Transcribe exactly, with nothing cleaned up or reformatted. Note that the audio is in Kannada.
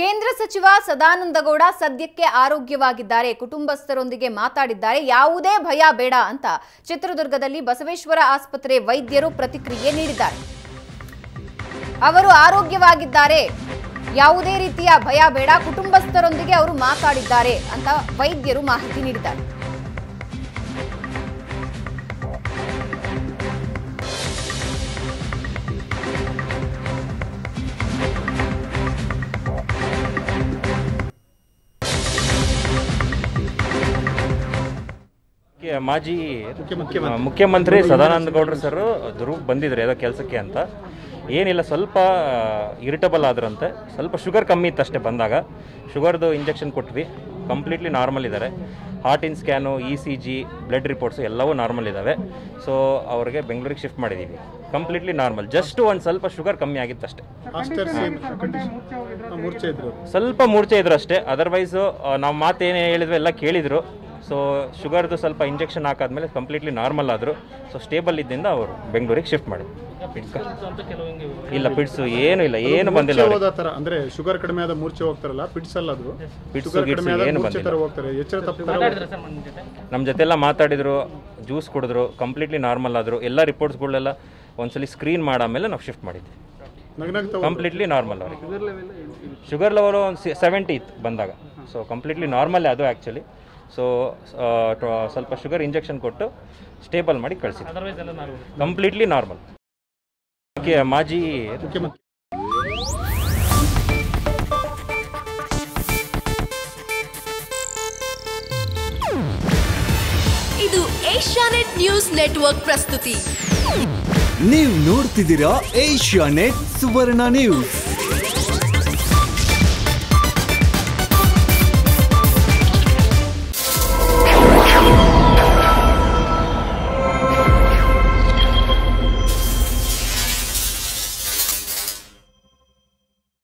ಕೇಂದ್ರ ಸಚಿವ ಸದಾನಂದ ಗೌಡ ಸದ್ಯಕ್ಕೆ ಆರೋಗ್ಯವಾಗಿದ್ದಾರೆ, ಕುಟುಂಬಸ್ಥರೊಂದಿಗೆ ಮಾತಾಡಿದ್ದಾರೆ, ಯಾವುದೇ ಭಯ ಬೇಡ ಅಂತ ಚಿತ್ರದುರ್ಗದಲ್ಲಿ ಬಸವೇಶ್ವರ ಆಸ್ಪತ್ರೆ ವೈದ್ಯರು ಪ್ರತಿಕ್ರಿಯೆ ನೀಡಿದ್ದಾರೆ. ಅವರು ಆರೋಗ್ಯವಾಗಿದ್ದಾರೆ, ಯಾವುದೇ ರೀತಿಯ ಭಯ ಬೇಡ, ಕುಟುಂಬಸ್ಥರೊಂದಿಗೆ ಅವರು ಮಾತಾಡಿದ್ದಾರೆ ಅಂತ ವೈದ್ಯರು ಮಾಹಿತಿ ನೀಡಿದ್ದಾರೆ. ಮಾಜಿ ಮುಖ್ಯಮಂತ್ರಿ ಸದಾನಂದ ಗೌಡ್ರು ಸರ್ ದುರ್ಗ ಬಂದಿದ್ರು ಯಾವುದೋ ಕೆಲಸಕ್ಕೆ ಅಂತ. ಏನಿಲ್ಲ, ಸ್ವಲ್ಪ ಇರಿಟಬಲ್ ಆದ್ರಂತೆ, ಸ್ವಲ್ಪ ಶುಗರ್ ಕಮ್ಮಿ ಇತ್ತು ಅಷ್ಟೇ. ಬಂದಾಗ ಶುಗರ್ದು ಇಂಜೆಕ್ಷನ್ ಕೊಟ್ವಿ, ಕಂಪ್ಲೀಟ್ಲಿ ನಾರ್ಮಲ್ ಇದ್ದಾರೆ. ಹಾರ್ಟಿನ scan, E C G, blood reports ಎಲ್ಲವೂ ನಾರ್ಮಲ್ ಇದ್ದಾವೆ. ಸೊ ಅವ್ರಿಗೆ ಬೆಂಗಳೂರಿಗೆ ಶಿಫ್ಟ್ ಮಾಡಿದ್ದೀವಿ, ಕಂಪ್ಲೀಟ್ಲಿ ನಾರ್ಮಲ್. ಜಸ್ಟ್ ಒಂದು ಸ್ವಲ್ಪ ಶುಗರ್ ಕಮ್ಮಿ ಆಗಿತ್ತು ಅಷ್ಟೇ, ಸ್ವಲ್ಪ ಮೂರ್ಛೆ ಇದ್ರು ಅಷ್ಟೇ. ಅದರ್ವೈಸು ನಾವು ಮಾತೇನೇ ಹೇಳಿದ್ವಿ ಎಲ್ಲ ಕೇಳಿದರು. ಸೊ ಶುಗರ್ದು ಸ್ವಲ್ಪ ಇಂಜೆಕ್ಷನ್ ಹಾಕಾದ್ಮೇಲೆ ಕಂಪ್ಲೀಟ್ಲಿ ನಾರ್ಮಲ್ ಆದರು. ಸೊ ಸ್ಟೇಬಲ್ ಇದ್ದಿಂದ ಅವರು ಬೆಂಗಳೂರಿಗೆ ಶಿಫ್ಟ್ ಮಾಡಿದ್ರು. ಇಲ್ಲ, ಪಿಡ್ಸು ಏನು ಇಲ್ಲ, ಏನು ಬಂದಿಲ್ಲ. ಅಂದ್ರೆ ಶುಗರ್ ಕಡಿಮೆ ಆದ ಮೂರ್ಛೆ ಹೋಗ್ತಾರಲ್ಲ, ಪಿಡ್ಸ್ ಅಲ್ಲ ಅದು, ಪಿಡ್ಸು ಏನು ಬಂದಿಲ್ಲ. ನಮ್ಮ ಜೊತೆ ಎಲ್ಲ ಮಾತಾಡಿದ್ರು, ಜ್ಯೂಸ್ ಕುಡಿದ್ರು, ಕಂಪ್ಲೀಟ್ಲಿ ನಾರ್ಮಲ್ ಆದರು. ಎಲ್ಲ ರಿಪೋರ್ಟ್ಸ್ಗಳೆಲ್ಲ ಒಂದ್ಸಲಿ ಸ್ಕ್ರೀನ್ ಮಾಡಾದ್ಮೇಲೆ ನಾವು ಶಿಫ್ಟ್ ಮಾಡಿದ್ವಿ. ಕಂಪ್ಲೀಟ್ಲಿ ನಾರ್ಮಲ್ ಅವ್ರಿಗೆ. ಶುಗರ್ ಲೆವೆಲ್ ಒಂದು ಸೆವೆಂಟಿ ಇತ್ತು ಬಂದಾಗ. ಸೊ ಕಂಪ್ಲೀಟ್ಲಿ ನಾರ್ಮಲ್ ಅದು ಆ್ಯಕ್ಚುಲಿ. ಸೊ ಸ್ವಲ್ಪ ಶುಗರ್ ಇಂಜೆಕ್ಷನ್ ಕೊಟ್ಟು ಸ್ಟೇಬಲ್ ಮಾಡಿ ಕಳಿಸಿದ್ವಿ, ಕಂಪ್ಲೀಟ್ಲಿ ನಾರ್ಮಲ್. ಮಾಜಿ ಮುಖ್ಯಮಂತ್ರಿ ಇದು ಏಷ್ಯಾನೆಟ್ ನ್ಯೂಸ್ ನೆಟ್ವರ್ಕ್ ಪ್ರಸ್ತುತಿ. ನೀವು ನೋಡ್ತಿದ್ದೀರಾ ಏಷ್ಯಾನೆಟ್ ಸುವರ್ಣ ನ್ಯೂಸ್.